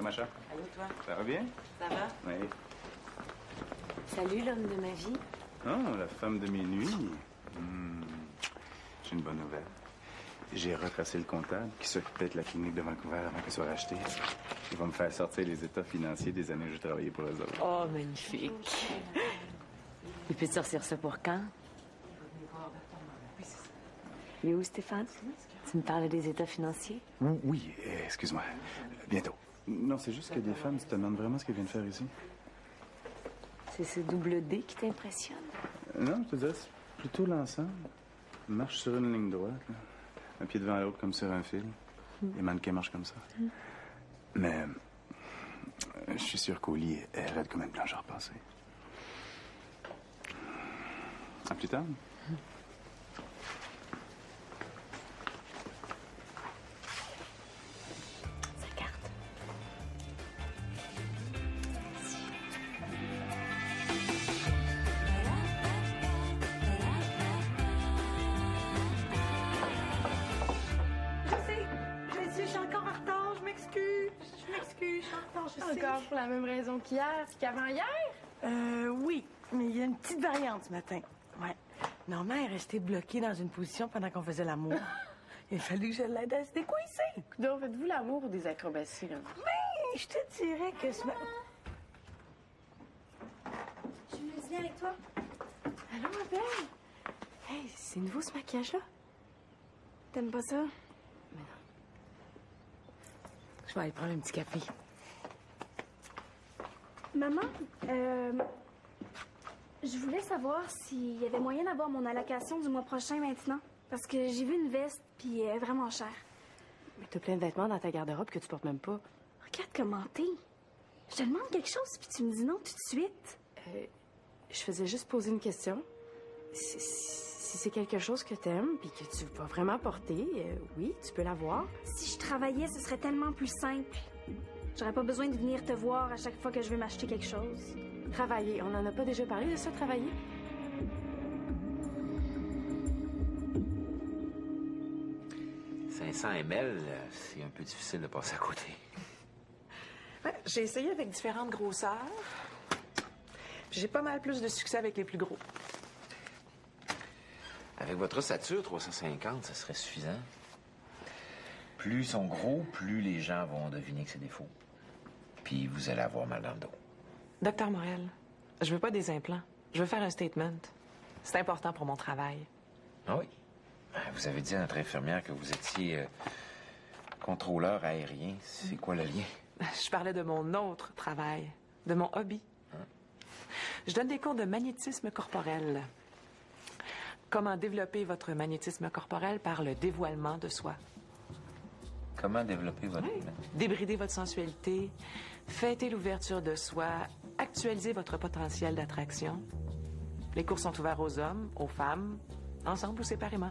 Macha? Allô, toi? Ça va bien? Ça va? Oui. Salut, l'homme de ma vie. Oh, la femme de mes nuits. J'ai une bonne nouvelle. J'ai retracé le comptable qui s'occupait de la clinique de Vancouver avant qu'elle soit rachetée. Il va me faire sortir les états financiers des années où j'ai travaillé pour eux autres. Oh, magnifique. Il peut sortir ça pour quand? Il est où, Stéphane? Tu me parles des états financiers? Oui, excuse-moi. Bientôt. Non, c'est juste que des femmes se demandent vraiment ce qu'elles viennent faire ici. C'est ce double D qui t'impressionne? Non, je te dis, c'est plutôt l'ensemble. Marche sur une ligne droite, là. Un pied devant l'autre comme sur un fil. Les mannequins marchent comme ça. Mais je suis sûr qu'au lit, elle raide comme une planche à repasser. À plus tard. Sa carte. Je suis encore en retard, je m'excuse, je suis en retard, je sais. Encore pour la même raison qu'hier, qu'avant-hier? Oui, mais il y a une petite variante ce matin. Ouais. Norma est restée bloquée dans une position pendant qu'on faisait l'amour. Il a fallu que je l'aide à se décoincer. Donc, faites-vous l'amour ou des acrobaties, là? Mais je te dirais que ce matin... Je veux dîner avec toi. Allô, ma belle? Hey, c'est nouveau ce maquillage-là? T'aimes pas ça? Je vais aller prendre un petit café. Maman, je voulais savoir s'il y avait moyen d'avoir mon allocation du mois prochain maintenant. Parce que j'ai vu une veste, puis elle est vraiment chère. Mais t'as plein de vêtements dans ta garde-robe que tu portes même pas. Regarde comment t'es. Je te demande quelque chose, puis tu me dis non tout de suite. Je faisais juste poser une question. Si c'est quelque chose que t'aimes, puis que tu vas vraiment porter, oui, tu peux l'avoir. Si je travaillais, ce serait tellement plus simple. J'aurais pas besoin de venir te voir à chaque fois que je veux m'acheter quelque chose. Travailler, on en a pas déjà parlé de ça, travailler? « 500 ml, c'est un peu difficile de passer à côté. Ouais, j'ai essayé avec différentes grosseurs. J'ai pas mal plus de succès avec les plus gros. Avec votre ossature, 350, ça serait suffisant. Plus ils sont gros, plus les gens vont deviner que c'est des faux. Puis vous allez avoir mal dans le dos. Docteur Morel, je veux pas des implants. Je veux faire un statement. C'est important pour mon travail. Ah oui? Vous avez dit à notre infirmière que vous étiez contrôleur aérien. C'est quoi le lien? Je parlais de mon autre travail, de mon hobby. Je donne des cours de magnétisme corporel. Comment développer votre magnétisme corporel par le dévoilement de soi. Comment développer votre... Oui. Débrider votre sensualité, fêter l'ouverture de soi, actualiser votre potentiel d'attraction. Les cours sont ouverts aux hommes, aux femmes, ensemble ou séparément.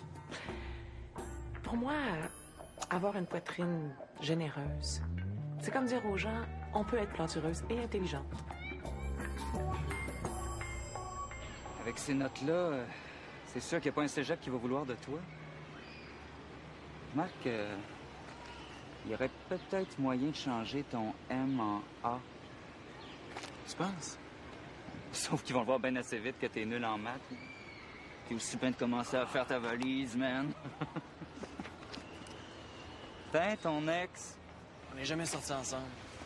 Pour moi, avoir une poitrine généreuse, c'est comme dire aux gens, on peut être plantureuse et intelligente. Avec ces notes-là, c'est sûr qu'il n'y a pas un cégep qui va vouloir de toi. Marc, il y aurait peut-être moyen de changer ton M en A. Tu penses? Sauf qu'ils vont le voir bien assez vite que t'es nul en maths. T'es aussi bien de commencer à faire ta valise, man. T'es ton ex. On n'est jamais sortis ensemble.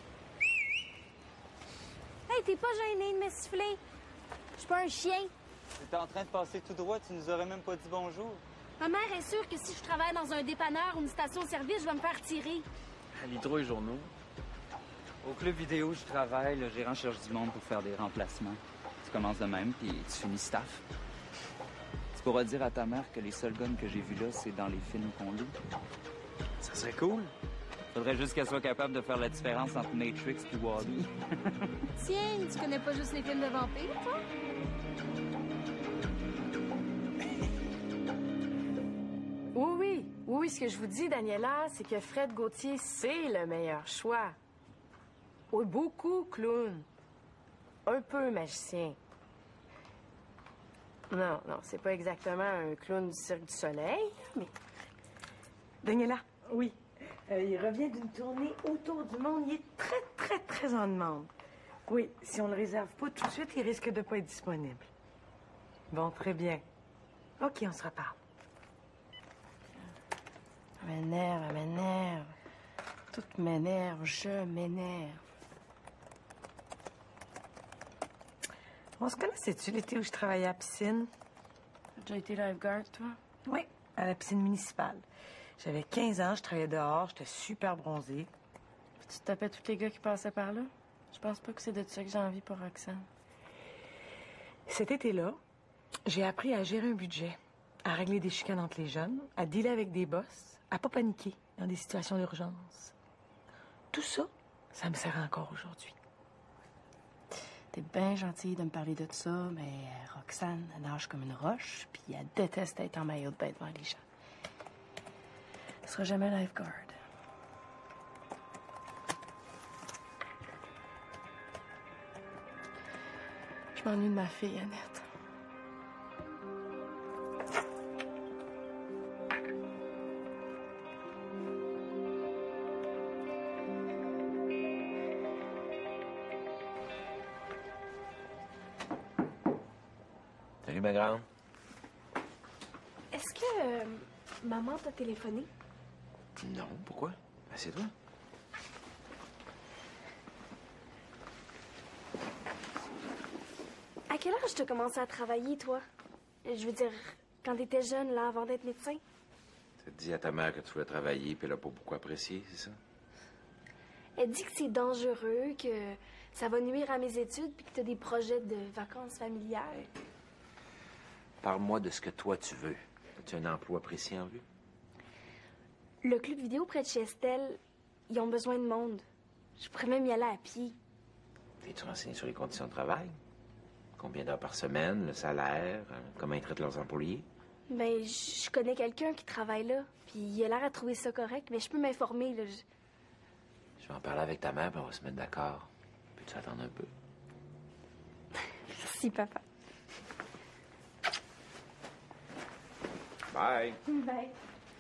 Hey, t'es pas gêné de me siffler? Je suis pas un chien. T'étais en train de passer tout droit, tu nous aurais même pas dit bonjour. Ma mère est sûre que si je travaille dans un dépanneur ou une station-service, je vais me faire tirer. Elle lit trop les journaux. Au club vidéo où je travaille, le gérant cherche du monde pour faire des remplacements. Tu commences de même, puis tu finis staff. Tu pourras dire à ta mère que les seuls guns que j'ai vus là, c'est dans les films qu'on loue. Ça serait cool. Faudrait juste qu'elle soit capable de faire la différence entre Matrix et Wall-E. Tiens, tu connais pas juste les films de vampires, toi? Oui, ce que je vous dis, Daniela, c'est que Fred Gauthier, c'est le meilleur choix. Oui, beaucoup clown. Un peu magicien. Non, c'est pas exactement un clown du Cirque du Soleil, mais... Daniela, oui. Il revient d'une tournée autour du monde. Il est très, très, très en demande. Oui, si on le réserve pas tout de suite, il risque de pas être disponible. Bon, très bien. OK, on se reparle. Elle m'énerve, elle m'énerve. Tout m'énerve, je m'énerve. On se connaissait-tu l'été où je travaillais à la piscine? T'as déjà été lifeguard, toi? Oui, à la piscine municipale. J'avais 15 ans, je travaillais dehors, j'étais super bronzée. Puis tu tapais tous les gars qui passaient par là? Je pense pas que c'est de ça que j'ai envie pour Roxane. Cet été-là, j'ai appris à gérer un budget, à régler des chicanes entre les jeunes, à dealer avec des boss, à pas paniquer dans des situations d'urgence. Tout ça, ça me sert encore aujourd'hui. T'es bien gentille de me parler de ça, mais Roxane, elle nage comme une roche, puis elle déteste être en maillot de bain devant les gens. Elle sera jamais lifeguard. Je m'ennuie de ma fille, Annette. Salut, ma grande. Est-ce que maman t'a téléphoné? Non, pourquoi? Assieds-toi. À quel âge t'as commencé à travailler, toi? Je veux dire, quand t'étais jeune, là, avant d'être médecin? T'as dit à ta mère que tu voulais travailler, puis elle a pas beaucoup apprécié, c'est ça? Elle dit que c'est dangereux, que ça va nuire à mes études, puis que t'as des projets de vacances familiales. Parle-moi de ce que toi tu veux. As-tu un emploi précis en vue? Le club vidéo près de chez Estelle, ils ont besoin de monde. Je pourrais même y aller à pied. T'es-tu renseigné sur les conditions de travail? Combien d'heures par semaine, le salaire, comment ils traitent leurs employés? Ben, je connais quelqu'un qui travaille là, puis il a l'air à trouver ça correct, mais je peux m'informer, là. Je vais en parler avec ta mère, puis on va se mettre d'accord. Peux-tu attendre un peu? Merci, papa. Bye! Bye.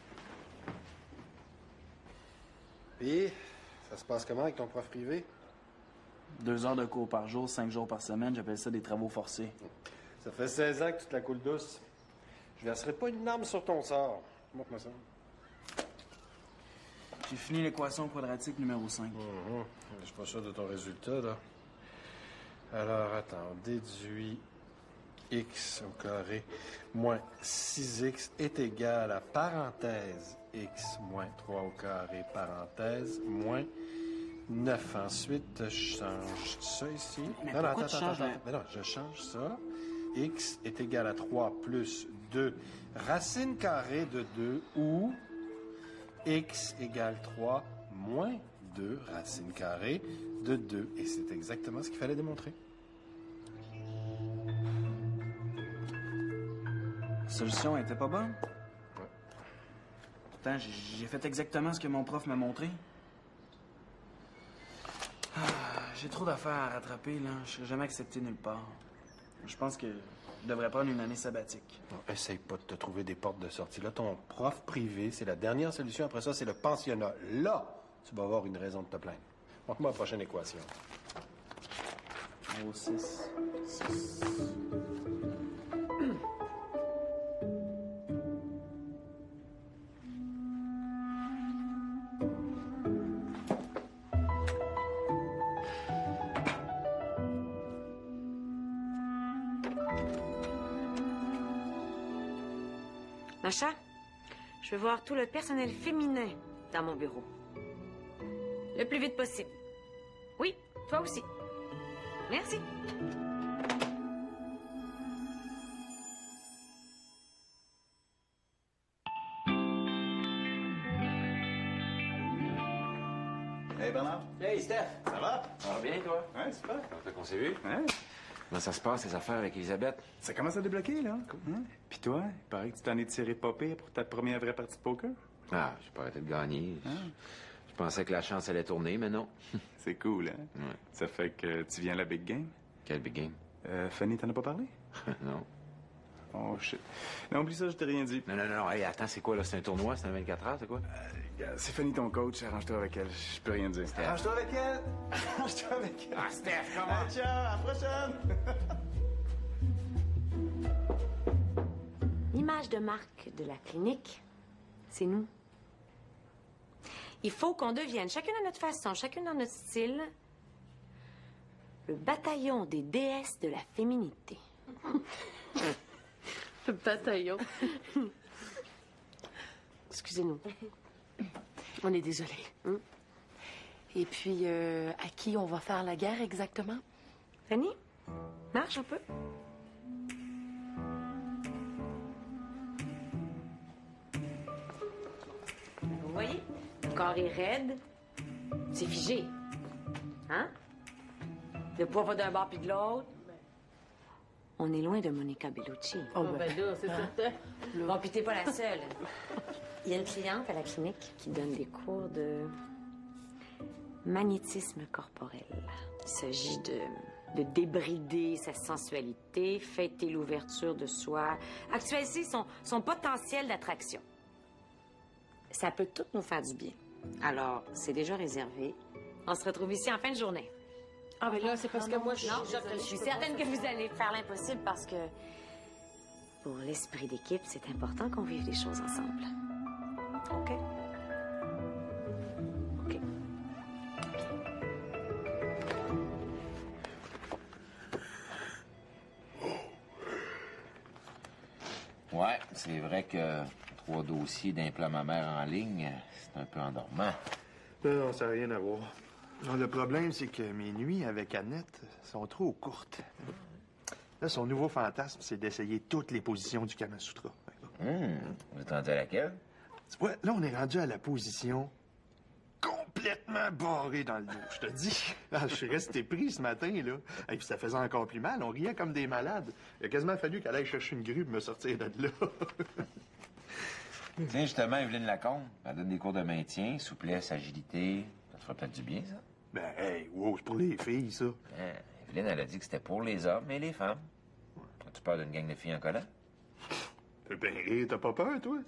Puis, ça se passe comment avec ton prof privé? 2 heures de cours par jour, 5 jours par semaine, j'appelle ça des travaux forcés. Ça fait 16 ans que tu te la coules douce. Je verserai pas une larme sur ton sort. Montre-moi ça. J'ai fini l'équation quadratique numéro 5. Je suis pas sûr de ton résultat, là. Alors, attends, déduit x au carré moins 6x est égal à parenthèse x moins 3 au carré parenthèse moins 9. Ensuite, je change ça ici. Mais Non, pourquoi tu changes Mais non, je change ça. X est égal à 3 plus 2 racine carrée de 2 ou x égale 3 moins 2 racine carrée de 2. Et c'est exactement ce qu'il fallait démontrer. La solution était pas bonne. Ouais. Pourtant, j'ai fait exactement ce que mon prof m'a montré. Ah, j'ai trop d'affaires à rattraper, là. Je serai jamais accepté nulle part. Je pense que je devrais prendre une année sabbatique. Non, essaye pas de te trouver des portes de sortie. Là, ton prof privé, c'est la dernière solution. Après ça, c'est le pensionnat. Là, tu vas avoir une raison de te plaindre. Montre-moi la prochaine équation. Numéro 6. Macha, je veux voir tout le personnel féminin dans mon bureau. Le plus vite possible. Oui, toi aussi. Merci. Hey Bernard, Hey, Steph! ça va? Ça va bien, toi? Ouais, super. Fait qu'on s'est vu? Ouais. Comment ça se passe, ces affaires avec Elisabeth? Ça commence à débloquer, là. Hein? Puis toi, il paraît que tu t'en es tiré pas pire pour ta première vraie partie de poker. Ah, j'ai pas arrêté de gagner. Je pensais que la chance allait tourner, mais non. C'est cool, hein? Ouais. Ça fait que tu viens à la big game. Quel big game? Fanny, t'en as pas parlé? Non. Oh, shit. Non, oublie ça, je t'ai rien dit. Non. Hey, attends, c'est quoi, là? C'est un tournoi? C'est un 24 heures, c'est quoi? C'est Fanny ton coach, arrange-toi avec elle. Je peux rien dire. Arrange-toi avec elle! Arrange-toi avec elle! Ah, Steph, comment? Ciao, à la prochaine! L'image de marque de la clinique, c'est nous. Il faut qu'on devienne, chacun à notre façon, chacun dans notre style, le bataillon des déesses de la féminité. Le bataillon. Excusez-nous. On est désolé. Et puis, à qui on va faire la guerre exactement? Fanny, marche un peu. Vous voyez? Le corps est raide. C'est figé. Hein? Le poids va d'un bord puis de l'autre. On est loin de Monica Bellucci. Oh, ben là, c'est certain. Bon, puis t'es pas la seule. Il y a une cliente à la clinique qui donne des cours de magnétisme corporel. Il s'agit de débrider sa sensualité, fêter l'ouverture de soi, actualiser son potentiel d'attraction. Ça peut tout nous faire du bien. Alors, c'est déjà réservé. On se retrouve ici en fin de journée. Ah, mais là, c'est parce que moi, je suis certaine que vous allez faire l'impossible parce que pour l'esprit d'équipe, c'est important qu'on vive les choses ensemble. OK? OK. Ouais, c'est vrai que 3 dossiers d'implant mammaire en ligne, c'est un peu endormant. Non, ça n'a rien à voir. Non, le problème, c'est que mes nuits avec Annette sont trop courtes. Là, son nouveau fantasme, c'est d'essayer toutes les positions du Kama Sutra. Vous êtes rendu à laquelle? Tu vois, là, on est rendu à la position complètement barrée dans le dos, je te dis. Ah, je suis resté pris ce matin, là. Et puis ça faisait encore plus mal. On riait comme des malades. Il a quasiment fallu qu'elle aille chercher une grue pour me sortir de là. Tiens, justement, Evelyne Lacombe, elle donne des cours de maintien, souplesse, agilité. Ça te ferait peut-être du bien, ça? Ben, hey, wow, c'est pour les filles, ça. Evelyne, elle a dit que c'était pour les hommes et les femmes. As-tu peur d'une gang de filles en collant? Ben, rire, t'as pas peur, toi?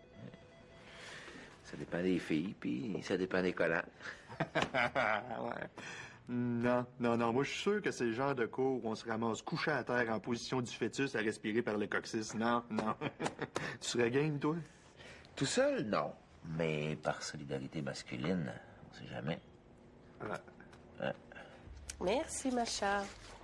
Ça dépend des filles, puis ça dépend des collants. Ouais. Non, moi, je suis sûr que c'est le genre de cours où on se ramasse couché à terre en position du fœtus à respirer par le coccyx. Non. Tu serais game, toi? Tout seul, non. Mais par solidarité masculine, on sait jamais. Ouais. Merci, ma chère.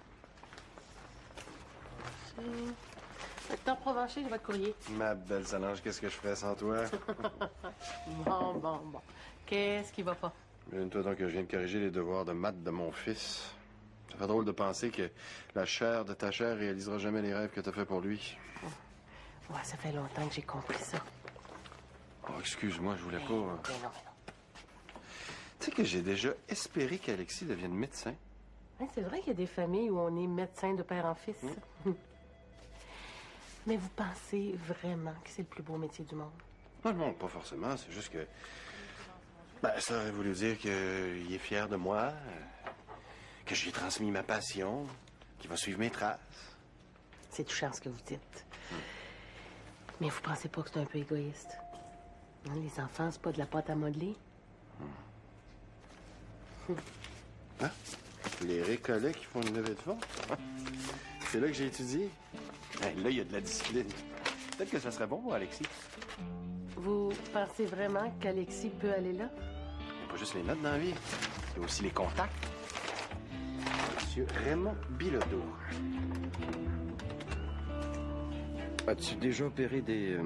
T'as provenché de votre courrier. Ma belle Solange, qu'est-ce que je ferais sans toi? Bon. Qu'est-ce qui va pas? Une-toi donc que je viens de corriger les devoirs de maths de mon fils. Ça fait drôle de penser que la chair de ta chair réalisera jamais les rêves que t'as fait pour lui. Ouais, ça fait longtemps que j'ai compris ça. Oh, excuse-moi, je voulais pas... Mais non. Tu sais que j'ai déjà espéré qu'Alexis devienne médecin. Ouais, c'est vrai qu'il y a des familles où on est médecin de père en fils. Mais vous pensez vraiment que c'est le plus beau métier du monde? Non, pas forcément. C'est juste que... ça aurait voulu dire qu'il est fier de moi, que j'ai transmis ma passion, qu'il va suivre mes traces. C'est touchant ce que vous dites. Mais vous pensez pas que c'est un peu égoïste? Non, les enfants, c'est pas de la pâte à modeler. Hein? Les récollets qui font une levée de fonds? C'est là que j'ai étudié. Hey, là, il y a de la discipline. Peut-être que ça serait bon pour Alexis. Vous pensez vraiment qu'Alexis peut aller là? Il n'y a pas juste les notes dans la vie. Il y a aussi les contacts. Monsieur Raymond Bilodeau. As-tu déjà opéré des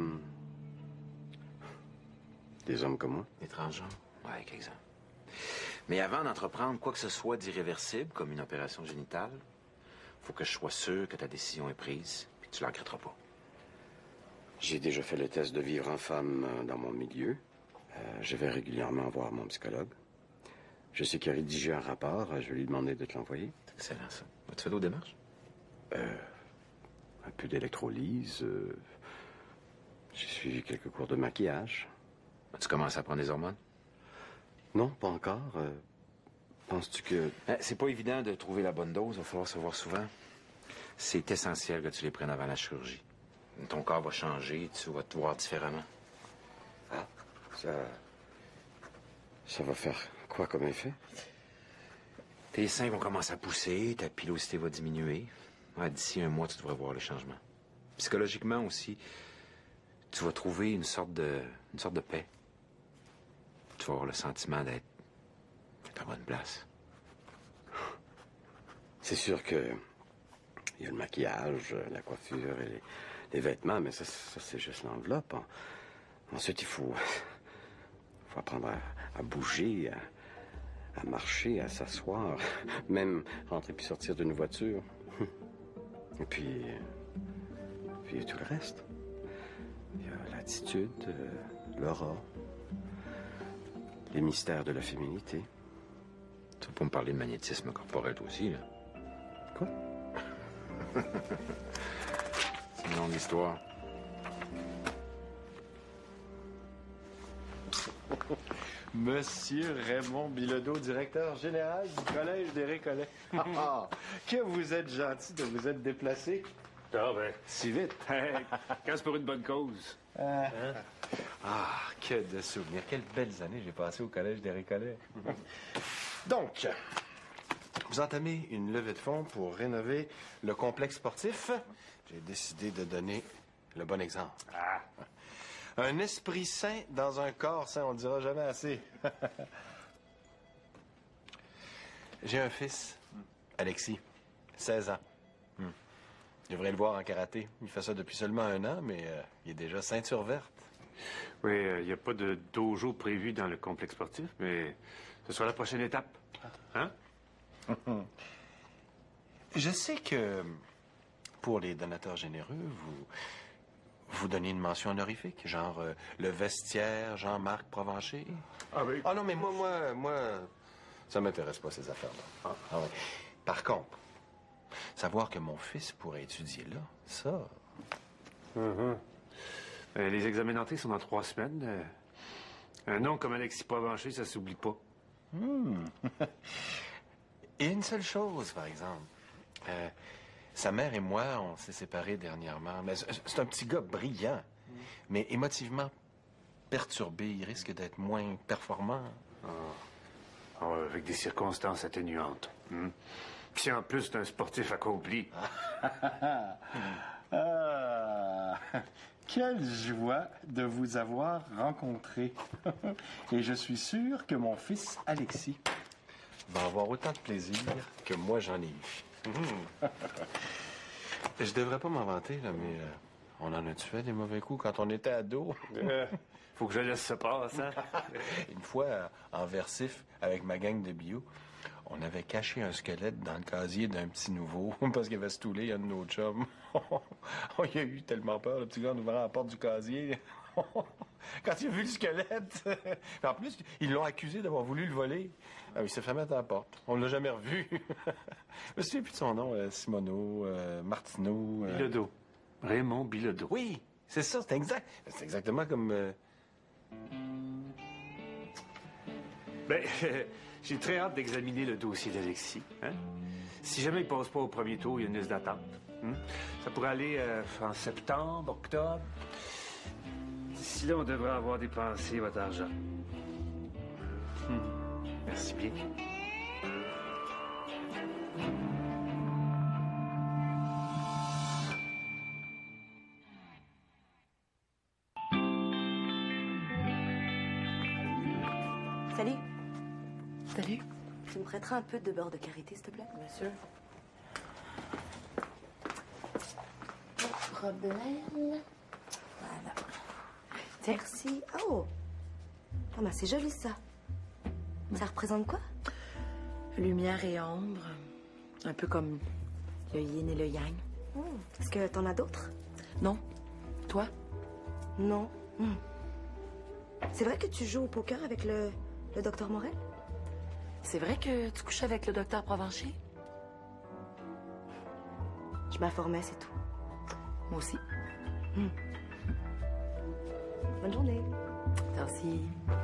hommes comme moi? Étrange, ouais, quelques-uns. Mais avant d'entreprendre quoi que ce soit d'irréversible, comme une opération génitale, faut que je sois sûr que ta décision est prise, puis que tu la regretteras pas. J'ai déjà fait le test de vivre en femme dans mon milieu. Je vais régulièrement voir mon psychologue. Je sais qu'il a rédigé un rapport. Je vais lui demander de te l'envoyer. C'est excellent, ça. As-tu fait d'autres démarches? Un peu d'électrolyse. J'ai suivi quelques cours de maquillage. As-tu commencé à prendre des hormones? Non, pas encore. Penses-tu que... C'est pas évident de trouver la bonne dose. Il va falloir se voir souvent. C'est essentiel que tu les prennes avant la chirurgie. Ton corps va changer, tu vas te voir différemment. Ah, Ça va faire quoi comme effet? Tes seins vont commencer à pousser, ta pilosité va diminuer. Ouais, d'ici 1 mois, tu devrais voir le changement. Psychologiquement aussi, tu vas trouver une sorte de paix. Tu vas avoir le sentiment d'être à bonne place. C'est sûr que il y a le maquillage, la coiffure et les vêtements, mais ça c'est juste l'enveloppe. Ensuite, il faut apprendre à bouger, à marcher, à s'asseoir, même rentrer puis sortir d'une voiture. Et puis il y a tout le reste. Il y a l'attitude, l'aura, les mystères de la féminité. Tu vas pas me parler de magnétisme corporel aussi, là? Quoi? C'est une longue histoire. Monsieur Raymond Bilodeau, directeur général du Collège des Récollets. Que vous êtes gentil de vous être déplacé. Ah ben, si vite. Quand c'est pour une bonne cause. Ah, que de souvenirs. Quelles belles années j'ai passées au Collège des Récollets. Donc, vous entamez une levée de fonds pour rénover le complexe sportif. J'ai décidé de donner le bon exemple. Un esprit sain dans un corps sain, on le dira jamais assez. J'ai un fils, Alexis, 16 ans. Je devrais le voir en karaté. Il fait ça depuis seulement 1 an, mais il est déjà ceinture verte. Oui, il n'y a pas de dojo prévu dans le complexe sportif, mais ce sera la prochaine étape. Hein? Je sais que pour les donateurs généreux, vous donnez une mention honorifique, genre le vestiaire Jean-Marc Provencher. Ah oui. Ah non, mais moi, ça m'intéresse pas, ces affaires-là. Ah ouais. Par contre, savoir que mon fils pourrait étudier là, ça... Les examens d'entrée sont dans 3 semaines. Un nom comme Alexis Provencher, ça s'oublie pas. Et une seule chose, par exemple. Sa mère et moi, on s'est séparés dernièrement. Mais c'est un petit gars brillant, mais émotivement perturbé. Il risque d'être moins performant. Avec des circonstances atténuantes. Puis si en plus, c'est un sportif accompli. Quelle joie de vous avoir rencontré. Et je suis sûr que mon fils Alexis va avoir autant de plaisir que moi j'en ai eu. Je devrais pas m'en vanter, là, mais on en a-tu fait des mauvais coups quand on était ado? Faut que je laisse ça passer, hein? Une fois, en versif, avec ma gang de bio, on avait caché un squelette dans le casier d'un petit nouveau parce qu'il avait stoulé un de nos chums. Il a eu tellement peur, le petit gars, en ouvrant la porte du casier. Quand il a vu le squelette. En plus, ils l'ont accusé d'avoir voulu le voler. Il s'est fait mettre à la porte. On ne l'a jamais revu. Je me souviens plus de son nom. Simoneau, Martineau. Bilodeau. Raymond Bilodeau. Oui, c'est ça, c'est exact. C'est exactement comme... Ben, j'ai très hâte d'examiner le dossier d'Alexis. Hein? Si jamais il passe pas au premier tour, il y a une liste d'attente. Ça pourrait aller en septembre, octobre. D'ici là, on devrait avoir dépensé votre argent. Merci bien. Salut. Salut. Tu me prêteras un peu de beurre de karité, s'il te plaît? Bien sûr. Problème. Voilà. Merci. Oh! Ah ben, c'est joli, ça. Ça représente quoi? Lumière et ombre. Un peu comme le yin et le yang. Est-ce que t'en as d'autres? Non. Toi? Non. C'est vrai que tu joues au poker avec le docteur Morel? C'est vrai que tu couches avec le docteur Provencher? Je m'informais, c'est tout. Moi aussi. Bonne journée. Toi aussi.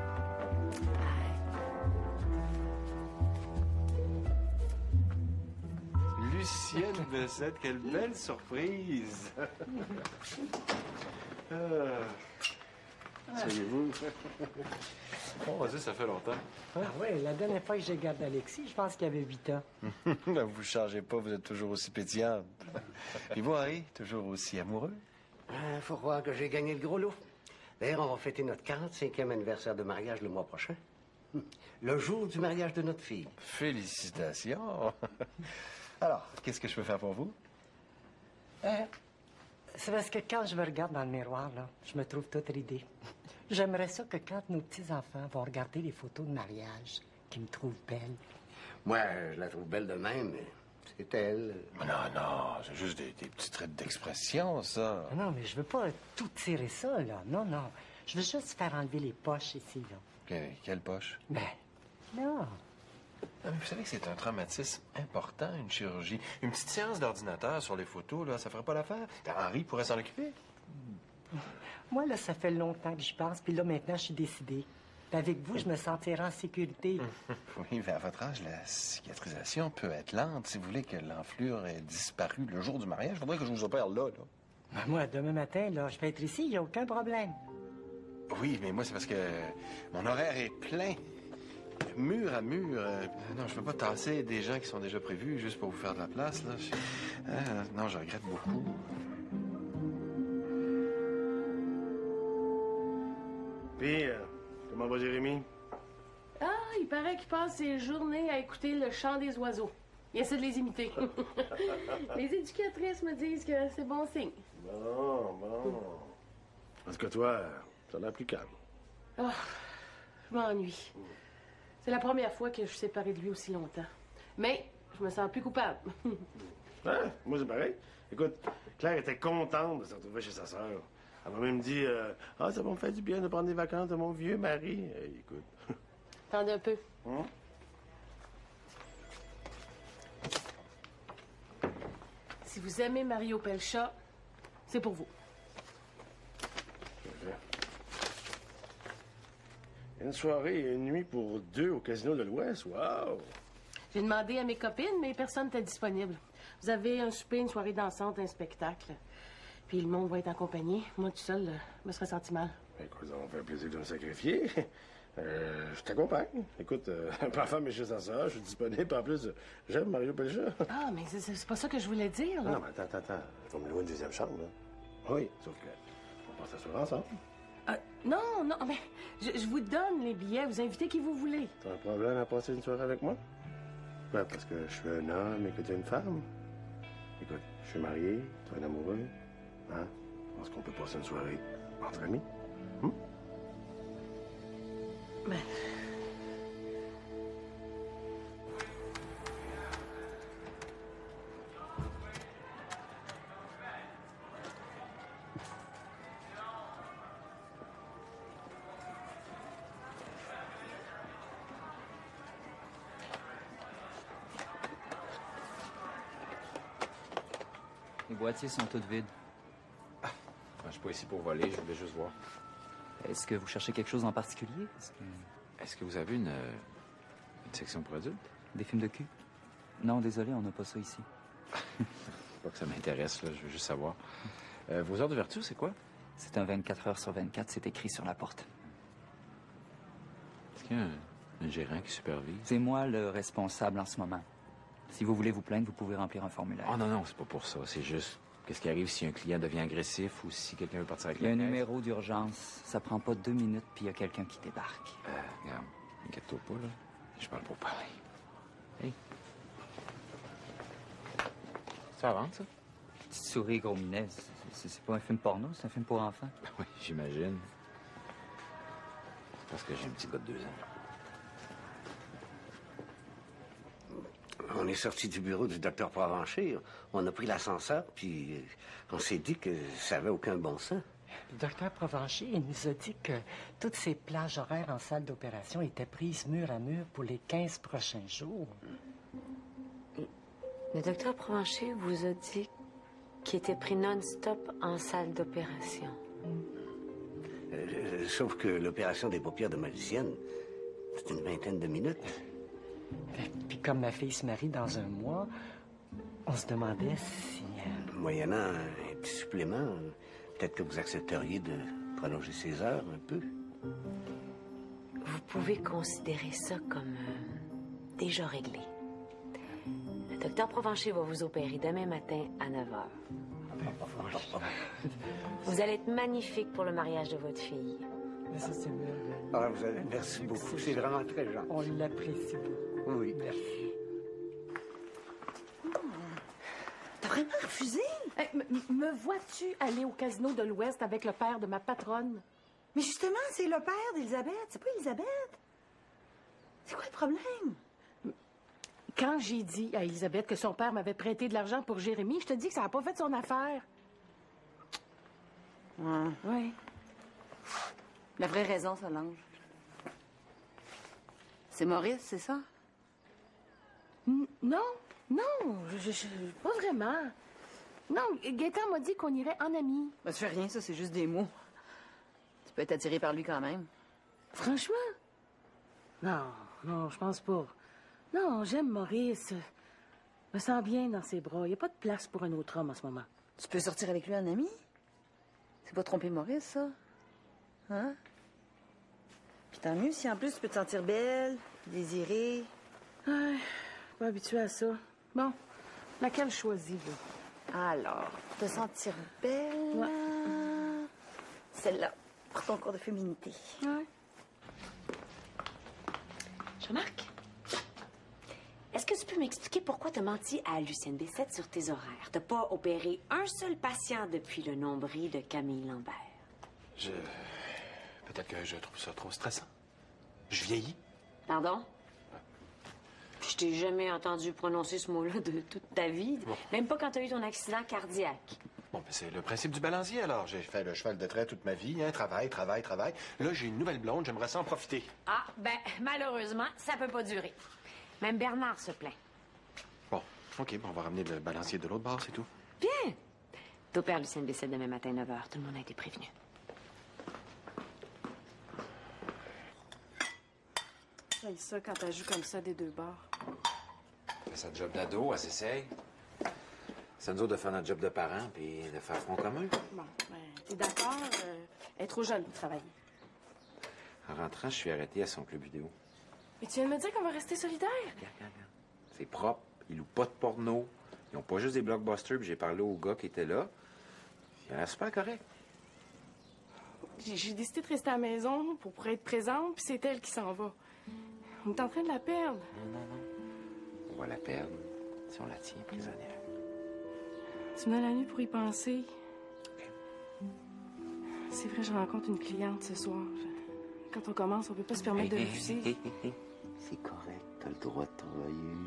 Lucienne Bessette, quelle belle surprise! Asseyez-vous. Oh, vas-y, ça fait longtemps. Ah oui, la dernière fois que j'ai gardé Alexis, je pense qu'il avait 8 ans. Ben, vous ne changez pas, vous êtes toujours aussi pétillante. Puis vous, Harry, toujours aussi amoureux? Faut croire que j'ai gagné le gros lot. D'ailleurs, on va fêter notre 45e anniversaire de mariage le mois prochain. Le jour du mariage de notre fille. Félicitations. Alors, qu'est-ce que je peux faire pour vous? C'est parce que quand je me regarde dans le miroir, là, je me trouve toute ridée. J'aimerais ça que quand nos petits-enfants vont regarder les photos de mariage, qu'ils me trouvent belle. Moi, je la trouve belle de même, mais c'est elle. Non, c'est juste des petits traits d'expression, ça. Non, mais je veux pas tout tirer ça, là. Non. Je veux juste faire enlever les poches ici, là. Quelle poche? Ben, non. Ah, mais vous savez que c'est un traumatisme important, une chirurgie. Une petite séance d'ordinateur sur les photos, là, ça ferait pas l'affaire. Henri pourrait s'en occuper. Moi, là, ça fait longtemps que j'y pense, puis là, maintenant, je suis décidée. Puis avec vous, je me sentirai en sécurité. Oui, mais à votre âge, la cicatrisation peut être lente. Si vous voulez que l'enflure ait disparu le jour du mariage, il faudrait que je vous opère là. Ben, moi, demain matin, là, je vais être ici, il n'y a aucun problème. Oui, mais moi, c'est parce que mon horaire est plein. Mur à mur. Non, je peux pas tasser des gens qui sont déjà prévus juste pour vous faire de la place, là. Non, je regrette beaucoup. Puis, comment va Jérémy? Ah, il paraît qu'il passe ses journées à écouter le chant des oiseaux. Il essaie de les imiter. Les éducatrices me disent que c'est bon signe. Bon. Parce que toi, ça a l'air plus calme. Oh, je m'ennuie. C'est la première fois que je suis séparée de lui aussi longtemps. Mais je me sens plus coupable. Hein? Moi, c'est pareil. Écoute, Claire était contente de se retrouver chez sa sœur. Elle m'a même dit ah, ça va me faire du bien de prendre des vacances de mon vieux mari. Écoute. Attendez un peu. Si vous aimez Mario Pelcha, c'est pour vous. Une soirée et une nuit pour 2 au Casino de l'Ouest. Wow! J'ai demandé à mes copines, mais personne n'était disponible. Vous avez un souper, une soirée dansante, un spectacle. Puis le monde va être accompagné. Moi, tout seul, je me serais senti mal. Écoute, ça va me faire plaisir de me sacrifier. Je t'accompagne. Écoute, ma femme est chez sa sœur, je suis disponible. En plus, j'aime Mario Pelcha. Ah, mais c'est pas ça que je voulais dire, là. Non, mais attends. On me loue une deuxième chambre, là. Oui, sauf que on passe la soirée ensemble. Non, mais je vous donne les billets. Vous invitez qui vous voulez. T'as un problème à passer une soirée avec moi? Ouais, parce que je suis un homme et que tu es une femme. Écoute, je suis marié, tu es un amoureux. Hein? Je pense qu'on peut passer une soirée entre amis. Ben... Les boîtiers sont tous vides. Je suis pas ici pour voler, je voulais juste voir. Est-ce que vous cherchez quelque chose en particulier? Est-ce que vous avez une section pour adultes? Des films de cul? Non, désolé, on n'a pas ça ici. Pas que ça m'intéresse, là, je veux juste savoir. Vos heures d'ouverture, c'est quoi? C'est un 24 heures sur 24, c'est écrit sur la porte. Est-ce qu'il y a un gérant qui supervise? C'est moi le responsable en ce moment. Si vous voulez vous plaindre, vous pouvez remplir un formulaire. Oh non, c'est pas pour ça. C'est juste, qu'est-ce qui arrive si un client devient agressif ou si quelqu'un veut partir avec Il y a un la caisse? numéro d'urgence. Ça prend pas 2 minutes, puis il y a quelqu'un qui débarque. Regarde, inquiète-toi pas, là. Je parle pour parler. Hey. Ça avance, ça? Petite souris, gros minet. C'est pas un film porno, c'est un film pour enfants. Oui, j'imagine. C'est parce que j'ai un petit gars de 2 ans. On est sorti du bureau du docteur Provencher. On a pris l'ascenseur, puis on s'est dit que ça avait aucun bon sens. Le docteur Provencher, il nous a dit que toutes ces plages horaires en salle d'opération étaient prises mur à mur pour les 15 prochains jours. Le docteur Provencher vous a dit qu'il était pris non-stop en salle d'opération. Sauf que l'opération des paupières de Molicienne, c'est une 20aine de minutes. Puis comme ma fille se marie dans un mois, on se demandait si... Moyennant un petit supplément, peut-être que vous accepteriez de prolonger ses heures un peu. Vous pouvez considérer ça comme déjà réglé. Le docteur Provencher va vous opérer demain matin à 9h. Vous allez être magnifique pour le mariage de votre fille. Mais ça, c'est merveilleux. Ah, merci beaucoup. C'est vraiment très gentil. On l'apprécie beaucoup. Oui, merci. T'as vraiment refusé? Hey, me vois-tu aller au casino de l'Ouest avec le père de ma patronne? Mais justement, c'est le père d'Elisabeth. C'est pas Elisabeth. C'est quoi le problème? Quand j'ai dit à Elisabeth que son père m'avait prêté de l'argent pour Jérémy, je te dis que ça n'a pas fait son affaire. Ouais. Oui. La vraie raison, Solange. C'est Maurice, c'est ça? Non, pas vraiment. Non, Gaëtan m'a dit qu'on irait en amis. Ben, tu fais rien, ça, c'est juste des mots. Tu peux être attiré par lui quand même. Franchement? Non, je pense pas. Non, j'aime Maurice. Je me sens bien dans ses bras. Il n'y a pas de place pour un autre homme en ce moment. Tu peux sortir avec lui en ami? C'est pas tromper Maurice, ça? Hein? Puis tant mieux si en plus tu peux te sentir belle, désirée. Ouais, pas habituée à ça. Bon, laquelle choisis-vous? Alors, te sentir belle... Ouais. Celle-là, pour ton cours de féminité. Ouais. Jean-Marc, est-ce que tu peux m'expliquer pourquoi tu as menti à Lucienne Bessette sur tes horaires? T'as pas opéré un seul patient depuis le nombril de Camille Lambert. Peut-être que je trouve ça trop stressant. Je vieillis. Pardon? Je t'ai jamais entendu prononcer ce mot-là de toute ta vie. Bon. Même pas quand tu as eu ton accident cardiaque. Bon, ben c'est le principe du balancier, alors. J'ai fait le cheval de trait toute ma vie, hein, travail. Là, j'ai une nouvelle blonde, j'aimerais ça en profiter. Ah, ben, malheureusement, ça peut pas durer. Même Bernard se plaint. Bon, OK, bon, on va ramener le balancier de l'autre bord, c'est tout. Bien! T'opères Lucienne Bessette demain matin, 9h. Tout le monde a été prévenu. J'aime ça quand elle joue comme ça des deux bords. Fait sa job d'ado, elle s'essaye. C'est à nous autres de faire notre job de parents puis de faire front commun. Bon, ben, t'es d'accord? Elle est trop jeune pour travailler. En rentrant, je suis arrêté à son club vidéo. Mais tu viens de me dire qu'on va rester solidaires? Regarde. C'est propre, ils louent pas de porno. Ils ont pas juste des blockbusters, puis j'ai parlé au gars qui était là. Il a l'air super correct. J'ai décidé de rester à la maison pour être présente, puis c'est elle qui s'en va. On est en train de la perdre. Non. On va la perdre si on la tient prisonnière. Tu me donnes la nuit pour y penser. C'est vrai, je rencontre une cliente ce soir. Quand on commence, on peut pas se permettre de refuser. C'est correct, t'as le droit de travailler.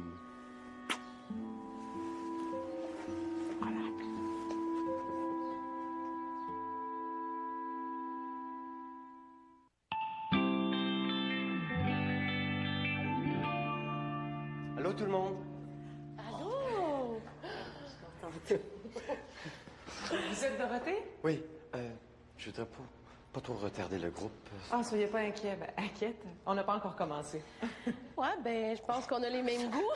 Allô, tout le monde? Allô? Vous êtes Dorothée? Oui, je voudrais pas trop retarder le groupe. Ah, soyez pas inquiets. Ben, inquiète, on n'a pas encore commencé. Ouais, ben, je pense qu'on a les mêmes goûts.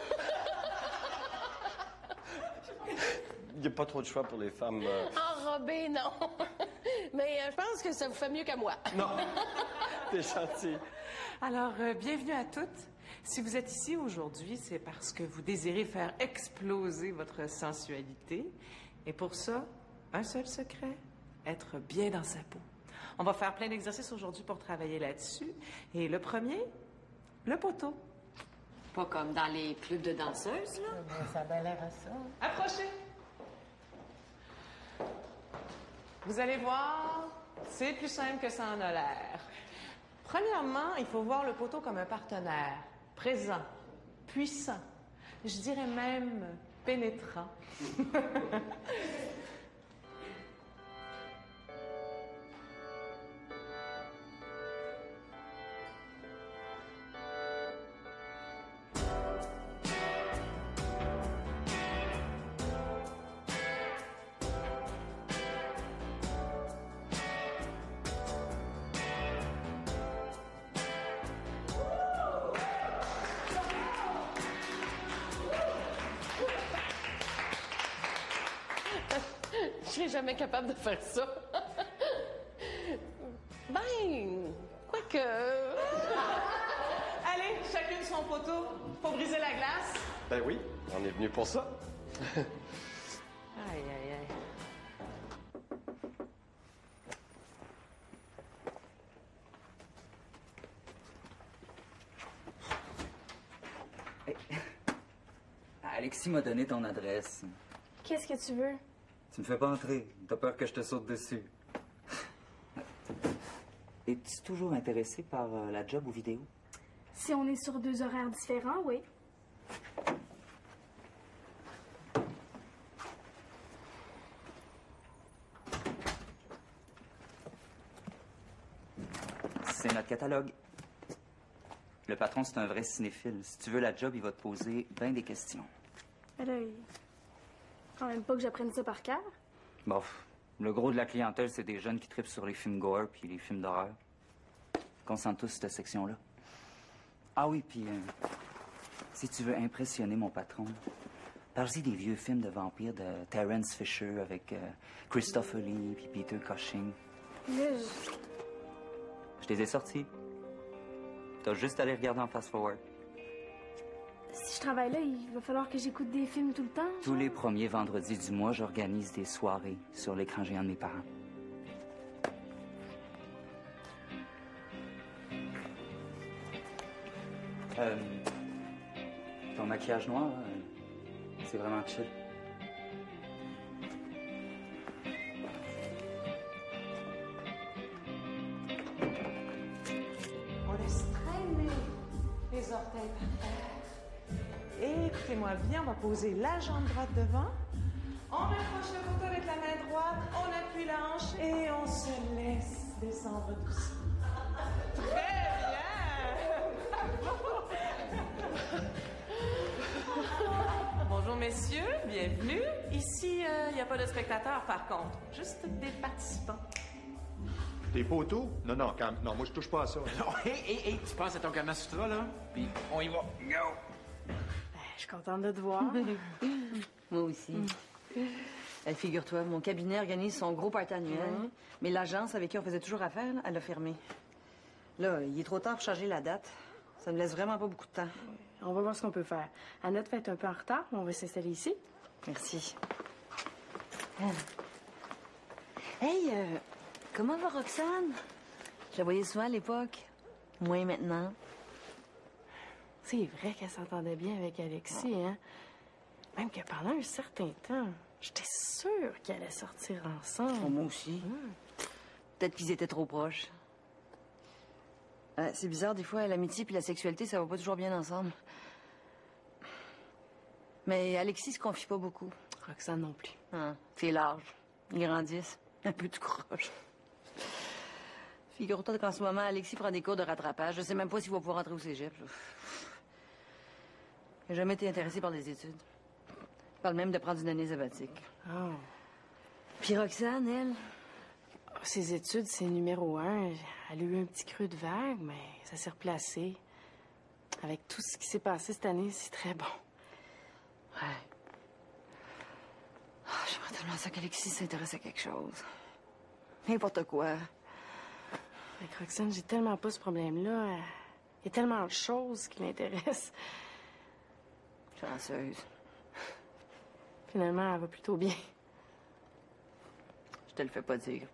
Il n'y a pas trop de choix pour les femmes. Enrobées, non. Mais je pense que ça vous fait mieux qu'à moi. Non, t'es gentil. Alors, bienvenue à toutes. Si vous êtes ici aujourd'hui, c'est parce que vous désirez faire exploser votre sensualité. Et pour ça, un seul secret, être bien dans sa peau. On va faire plein d'exercices aujourd'hui pour travailler là-dessus. Et le premier, le poteau. Pas comme dans les clubs de danseuses, là? Ça a bien l'air à ça. Approchez. Vous allez voir, c'est plus simple que ça en a l'air. Premièrement, il faut voir le poteau comme un partenaire, présent, puissant, je dirais même pénétrant. Je serais jamais capable de faire ça. photo? Faut briser la glace? Ben oui, on est venu pour ça. Aïe, aïe, aïe. Alexis m'a donné ton adresse. Qu'est-ce que tu veux? Tu me fais pas entrer. T'as peur que je te saute dessus. Es-tu toujours intéressé par la job ou vidéo? Si on est sur 2 horaires différents, oui. C'est notre catalogue. Le patron, c'est un vrai cinéphile. Si tu veux la job, il va te poser bien des questions. Mais là, quand même pas que j'apprenne ça par cœur. Bon, le gros de la clientèle, c'est des jeunes qui trippent sur les films gore puis les films d'horreur. Concentre tous cette section-là. Ah oui, puis si tu veux impressionner mon patron, parle-y des vieux films de vampires de Terence Fisher avec Christopher Lee puis Peter Cushing. Là, Je les ai sortis. T'as juste à les regarder en fast-forward. si je travaille là, il va falloir que j'écoute des films tout le temps. Tous les premiers vendredis du mois, j'organise des soirées sur l'écran géant de mes parents. Ton maquillage noir, c'est vraiment chill. On laisse traîner les orteils par terre. Et écoutez-moi bien, on va poser la jambe droite devant. On rapproche le couteau avec la main droite, on appuie la hanche et on se laisse descendre doucement. Très bien! Bravo! Bonjour messieurs, bienvenue. Ici, il n'y a pas de spectateurs par contre, juste des participants. Des poteaux? Non, non, non, moi je touche pas à ça. Non, hé, tu penses à ton Kama Sutra, là? Puis on y va. Go! Je suis contente de te voir. Moi aussi. Figure-toi, mon cabinet organise son gros party annuel, mais l'agence avec qui on faisait toujours affaire, là, elle a fermé. Là, il est trop tard pour changer la date. Ça me laisse vraiment pas beaucoup de temps. On va voir ce qu'on peut faire. Annette va être un peu en retard, mais on va s'installer ici. Merci. Hey, comment va Roxane? Je la voyais souvent à l'époque. Moins maintenant. C'est vrai qu'elle s'entendait bien avec Alexis, hein? Même que pendant un certain temps, j'étais sûre qu'ils allaient sortir ensemble. Oh, moi aussi. Peut-être qu'ils étaient trop proches. C'est bizarre, des fois, l'amitié puis la sexualité, ça va pas toujours bien ensemble. Mais Alexis se confie pas beaucoup. Roxane non plus. C'est large. Ils grandissent. Un peu tout croche. Figure-toi qu'en ce moment, Alexis prend des cours de rattrapage. Je sais même pas s'il va pouvoir rentrer au cégep. Il n'a jamais été intéressé par les études. Il parle même de prendre une année sabbatique. Oh. Puis Roxane, elle... Ses études, c'est numéro 1. Elle a eu un petit creux de vague, mais ça s'est replacé. Avec tout ce qui s'est passé cette année, c'est très bon. Ouais. J'aimerais tellement ça qu'Alexis s'intéresse à quelque chose. N'importe quoi. Avec Roxane, j'ai tellement pas ce problème-là. Il y a tellement de choses qui l'intéressent. Chanceuse. Finalement, elle va plutôt bien. Je te le fais pas dire.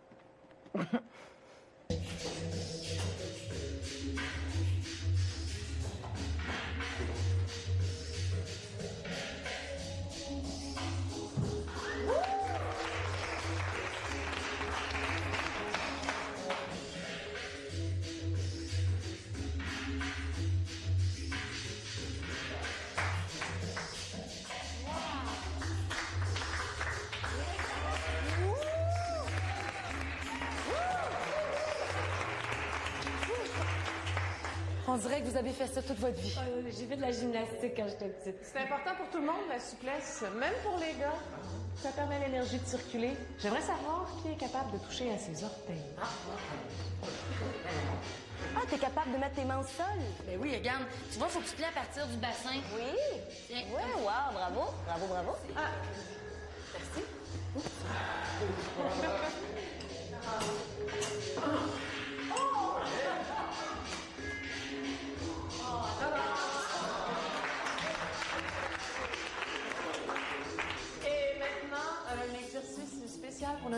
On dirait que vous avez fait ça toute votre vie. J'ai fait de la gymnastique quand j'étais petite. C'est important pour tout le monde, la souplesse, même pour les gars. Ça permet à l'énergie de circuler. J'aimerais savoir qui est capable de toucher à ses orteils. Ah, t'es capable de mettre tes mains au sol? Ben oui, regarde. Tu vois, faut que tu plies à partir du bassin. Oui. Tiens. Ouais, wow, bravo. Bravo, bravo. Ah. Merci.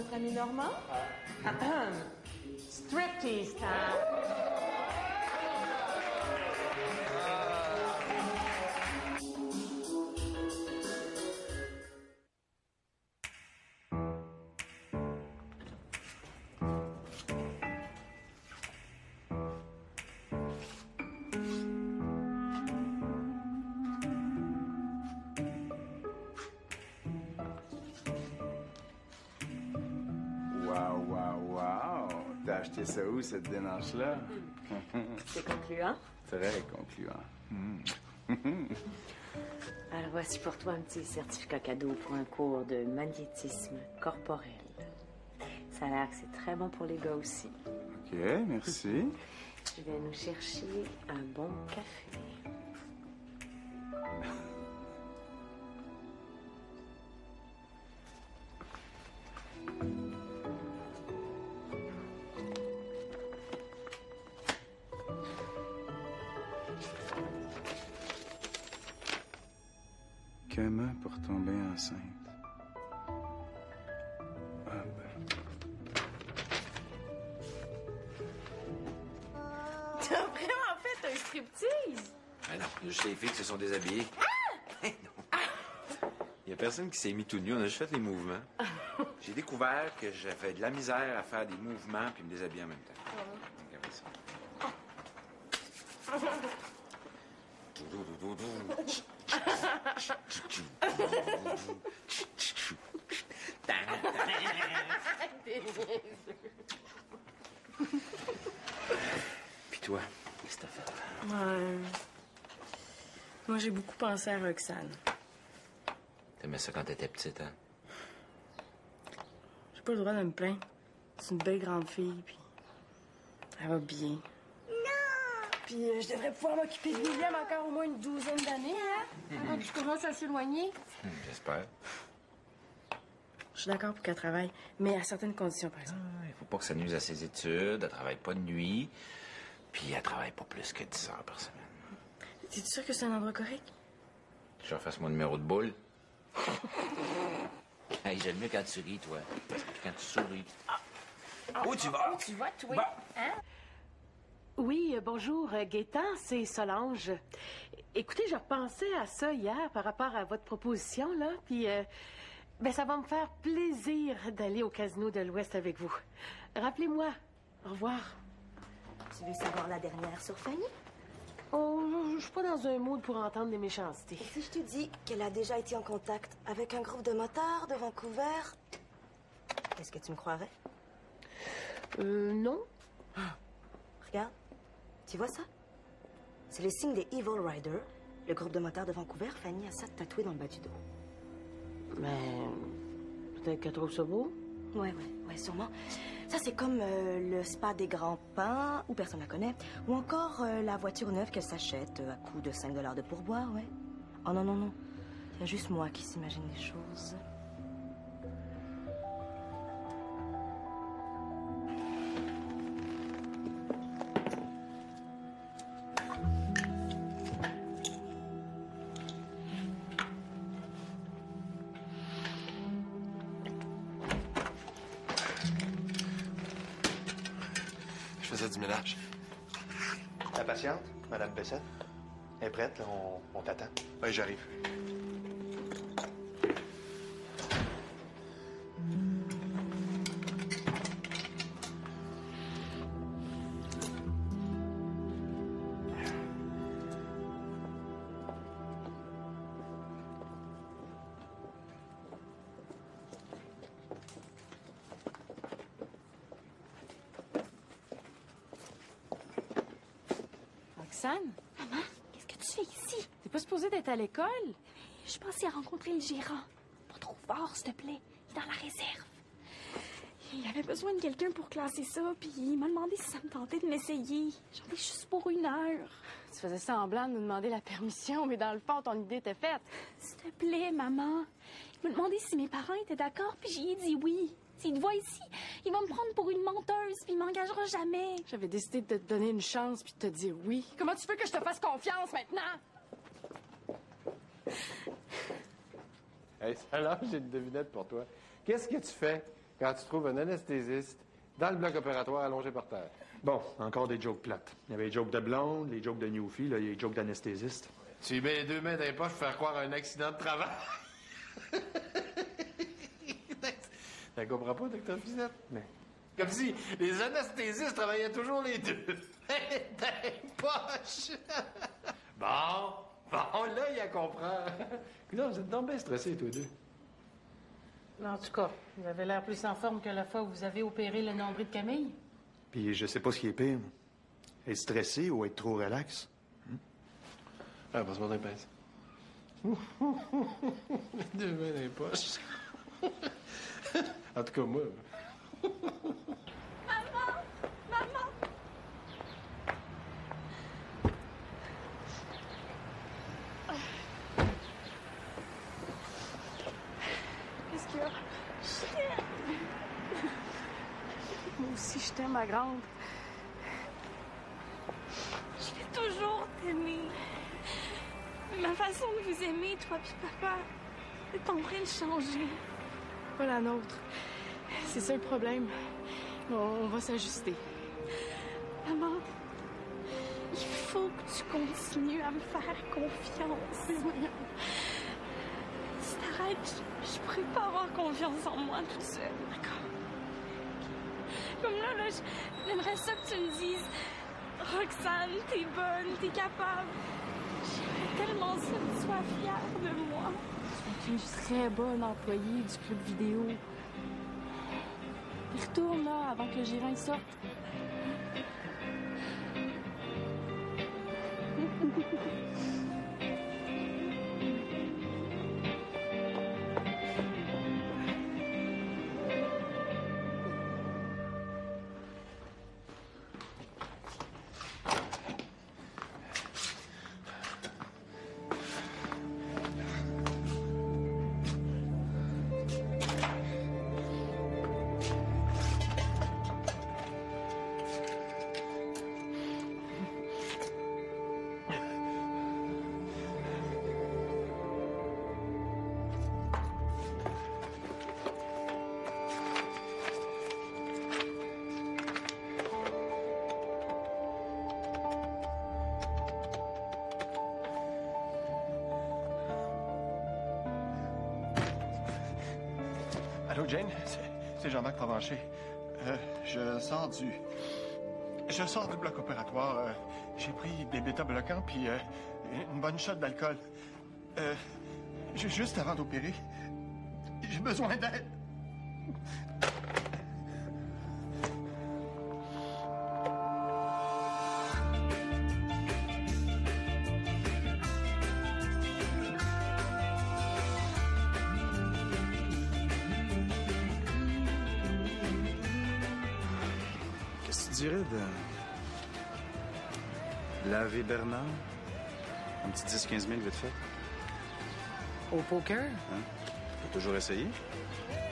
notre ami Normand? Striptease time. T'as acheté ça où, cette démarche-là? C'est concluant. Très concluant. Alors voici pour toi un petit certificat cadeau pour un cours de magnétisme corporel. Ça a l'air que c'est très bon pour les gars aussi. OK, merci. Je vais nous chercher un bon café. Comment pour tomber enceinte? T'as vraiment fait un striptease? Ben non, juste les filles qui se sont déshabillées. Ben non. Il n'y a personne qui s'est mis tout nu, on a juste fait les mouvements. J'ai découvert que j'avais de la misère à faire des mouvements puis me déshabiller en même temps. Regardez ça. Puis toi, qu'est-ce que t'as fait? Ouais. Moi, j'ai beaucoup pensé à Roxane. T'aimais ça quand t'étais petite, hein? J'ai pas le droit de me plaindre. C'est une belle grande fille, puis elle va bien. Non! Puis je devrais pouvoir m'occuper de William encore au moins une douzaine d'années, hein? Avant que je commence à s'éloigner. J'espère. Je suis d'accord pour qu'elle travaille, mais à certaines conditions, par exemple. Il faut pas que ça nuise à ses études, elle travaille pas de nuit, puis elle travaille pas plus que 10 heures par semaine. T'es sûr que c'est un endroit correct? Je refasse mon numéro de boule. Hey, j'aime mieux quand tu ris, toi. Puis quand tu souris. Où tu vas? Où tu vas, toi? Hein? Oui, bonjour, Gaétan, c'est Solange. Écoutez, je repensais à ça hier par rapport à votre proposition, là, puis ben, ça va me faire plaisir d'aller au Casino de l'Ouest avec vous. Rappelez-moi. Au revoir. Tu veux savoir la dernière sur Fanny? Oh, je suis pas dans un mood pour entendre des méchancetés. Et si je te dis qu'elle a déjà été en contact avec un groupe de motards de Vancouver, est-ce que tu me croirais? Non. Regarde, tu vois ça? C'est le signe des Evil Riders, le groupe de motards de Vancouver. Fanny a ça tatoué dans le bas du dos. Mais peut-être qu'elle trouve ça beau. Ouais, sûrement. Ça, c'est comme le spa des grands-pins, où personne la connaît, ou encore la voiture neuve qu'elle s'achète à coût de 5 $ de pourboire, ouais. Oh non. Il y a juste moi qui s'imagine les choses. Je faisais du ménage. La patiente, Madame Bessette, est prête, là, on t'attend. Oui, j'arrive. Roxane? Maman, qu'est-ce que tu fais ici? T'es pas supposée d'être à l'école? Je pensais rencontrer le gérant. Pas trop fort, s'il te plaît. Il est dans la réserve. Il avait besoin de quelqu'un pour classer ça, puis il m'a demandé si ça me tentait de m'essayer. J'en ai juste pour 1 heure. Tu faisais semblant de nous demander la permission, mais dans le fond, ton idée était faite. S'il te plaît, maman. Il m'a demandé si mes parents étaient d'accord, puis j'y ai dit oui. S'il te voit ici, il va me prendre pour une menteuse, puis il m'engagera jamais. J'avais décidé de te donner une chance, puis de te dire oui. Comment tu veux que je te fasse confiance maintenant? Hey, alors, j'ai une devinette pour toi. Qu'est-ce que tu fais quand tu trouves un anesthésiste dans le bloc opératoire allongé par terre. Bon, encore des jokes plates. Il y avait les jokes de blonde, les jokes de newfie, là, les jokes d'anesthésiste. Tu lui mets les 2 mains dans les poches pour faire croire à un accident de travail. Tu comprends pas, docteur Fizette? Mais... Comme si les anesthésistes travaillaient toujours les 2 dans les poches. Bon, là, il a comprend. Là, vous êtes donc bien stressés, tous les deux. En tout cas, vous avez l'air plus en forme que la fois où vous avez opéré le nombril de Camille. Puis je sais pas ce qui est pire. Être stressé ou être trop relax. Ah, passe-moi dans les pinces. 2 mains dans les poches. En tout cas, moi... Maman! Maman! Qu'est-ce qu'il y a? Je t'aime! Moi aussi, je t'aime, ma grande. Je vais toujours t'aimer. Ma façon de vous aimer, toi puis papa, est en train de changer. Pas la nôtre. C'est ça le problème. On va s'ajuster. Maman, il faut que tu continues à me faire confiance. Si t'arrêtes, je pourrais pas avoir confiance en moi toute seule, d'accord? Comme là, j'aimerais ça que tu me dises, Roxane, t'es bonne, t'es capable. J'aimerais tellement ça que tu sois fière de moi. Tu es une très bonne employée du club vidéo. Il retourne là avant que le gérant il sorte. Allô, Jane? C'est Jean-Marc Provencher. Je sors du bloc opératoire. J'ai pris des bêta-bloquants puis une bonne shot d'alcool. Juste avant d'opérer, j'ai besoin d'aide. Qu'est-ce que tu dirais de laver Bernard? Un petit 10-15 000 vite fait. Au poker? Hein? T'as toujours essayé?